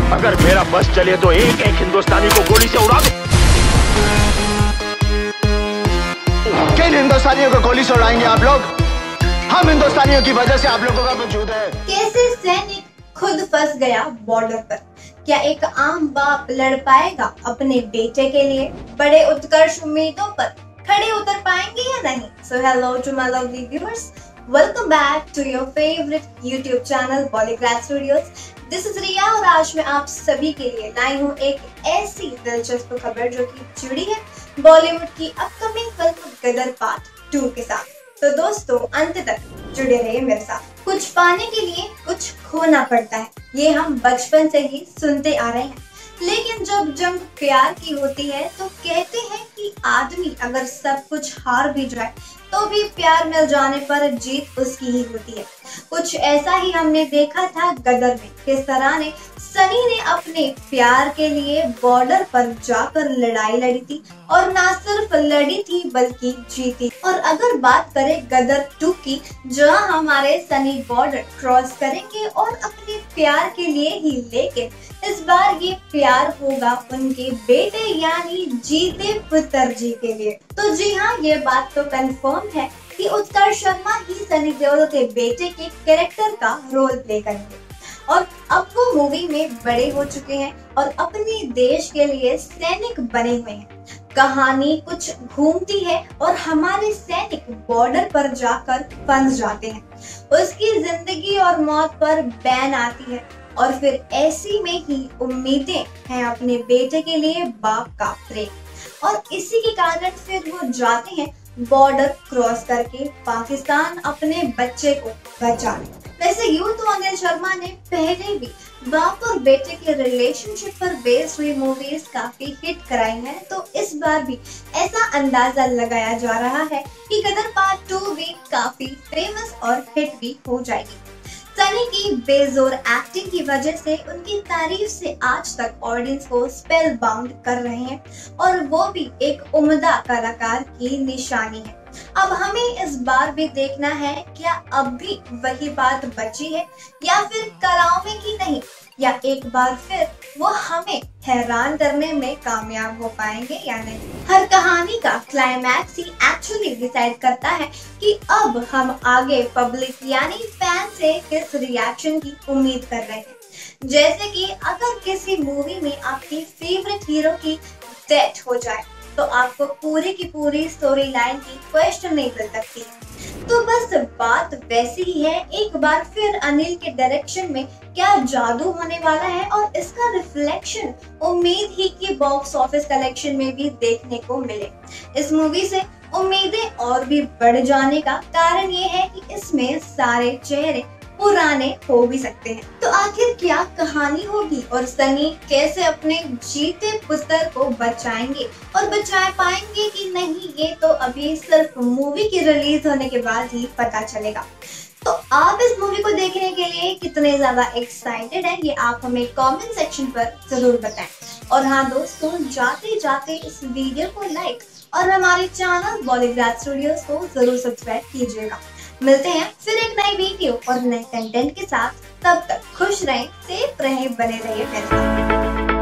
अगर मेरा बस चले तो एक एक हिंदुस्तानी को गोली से उड़ा दे। किन हिंदुस्तानियों को गोली से उड़ाएंगे आप लोग? हम हिंदुस्तानियों की वजह से आप लोगों का वजूद है। कैसे सैनिक खुद फंस गया बॉर्डर पर? क्या एक आम बाप लड़ पाएगा अपने बेटे के लिए? बड़े उत्कर्ष उम्मीदों पर खड़े उतर पाएंगे या नहीं? So hello to my lovely viewers, welcome back to your favorite YouTube channel Bollygrad Studios. This is रिया और आज मैं आप सभी के लिए लाई हूँ एक ऐसी दिलचस्प खबर जो कि जुड़ी है बॉलीवुड की अपकमिंग फिल्म गदर पार्ट 2 के साथ। तो दोस्तों अंत तक जुड़े रहिए मेरे साथ। कुछ पाने के लिए कुछ खोना पड़ता है, ये हम बचपन से ही सुनते आ रहे हैं। लेकिन जब जंग प्यार की होती है तो कहते हैं कि आदमी अगर सब कुछ हार भी जाए तो भी प्यार मिल जाने पर जीत उसकी ही होती है। कुछ ऐसा ही हमने देखा था गदर में। किस तरह ने सनी ने अपने प्यार के लिए बॉर्डर पर जाकर लड़ाई लड़ी थी और ना सिर्फ लड़ी थी बल्कि जीती। और अगर बात करें गदर 2 की, जहां हमारे सनी बॉर्डर क्रॉस करेंगे और अपने प्यार के लिए ही, लेकिन इस बार ये प्यार होगा उनके बेटे यानी जीते पुत्र जी के लिए। तो जी हाँ, ये बात तो कंफर्म है कि उत्कर्ष शर्मा ही सनी देओल के बेटे के कैरेक्टर का रोल प्ले करेंगे और अब वो मूवी में बड़े हो चुके हैं और अपने देश के लिए सैनिक बने हुए हैं। कहानी कुछ घूमती है और हमारे सैनिक बॉर्डर पर जाकर फंस जाते हैं। उसकी जिंदगी और मौत पर बैन आती है और फिर ऐसी में ही उम्मीदें हैं अपने बेटे के लिए बाप का प्रेम, और इसी के कारण फिर वो जाते हैं बॉर्डर क्रॉस करके पाकिस्तान अपने बच्चे को बचाने। वैसे यूं तो अनिल शर्मा ने पहले भी बाप और बेटे के रिलेशनशिप पर बेस्ड हुई मूवीज काफी हिट कराई हैं, तो इस बार भी ऐसा अंदाजा लगाया जा रहा है कि गदर पार्ट 2 भी काफी फेमस और हिट भी हो जाएगी। सनी की बेजोर एक्टिंग की वजह से उनकी तारीफ से आज तक ऑडियंस को स्पेल बाउंड कर रहे हैं और वो भी एक उम्दा कलाकार की निशानी है। अब हमें इस बार भी देखना है क्या अब भी वही बात बची है या फिर करावे की नहीं, या एक बार फिर वो हमें हैरान करने में कामयाब हो पाएंगे या नहीं। हर कहानी का क्लाइमैक्स ही एक्चुअली डिसाइड करता है कि अब हम आगे पब्लिक यानी फैन से किस रिएक्शन की उम्मीद कर रहे हैं। जैसे कि अगर किसी मूवी में आपकी फेवरेट हीरो की डेथ हो जाए तो आपको पूरी की पूरी स्टोरी लाइन की क्वेश्चन नहीं मिल सकती। तो बस बात वैसी ही है, एक बार फिर अनिल के डायरेक्शन में क्या जादू होने वाला है और इसका रिफ्लेक्शन उम्मीद ही कि बॉक्स ऑफिस कलेक्शन में भी देखने को मिले। इस मूवी से उम्मीदें और भी बढ़ जाने का कारण ये है कि इसमें सारे चेहरे पुराने हो भी सकते हैं। तो आखिर क्या कहानी होगी और सनी कैसे अपने जीते पुत्र को बचाएंगे और बचा पाएंगे कि नहीं, ये तो अभी सिर्फ मूवी की रिलीज होने के बाद ही पता चलेगा। तो आप इस मूवी को देखने के लिए कितने ज्यादा एक्साइटेड हैं, ये आप हमें कमेंट सेक्शन पर जरूर बताएं। और हाँ दोस्तों, जाते जाते इस वीडियो को लाइक और हमारे चैनल बॉलीग्राड स्टूडियोज को जरूर सब्सक्राइब कीजिएगा। मिलते हैं फिर एक नई वीडियो और नए कंटेंट के साथ। तब तक खुश रहें, सेफ रहें, बने रहिए मेरे साथ।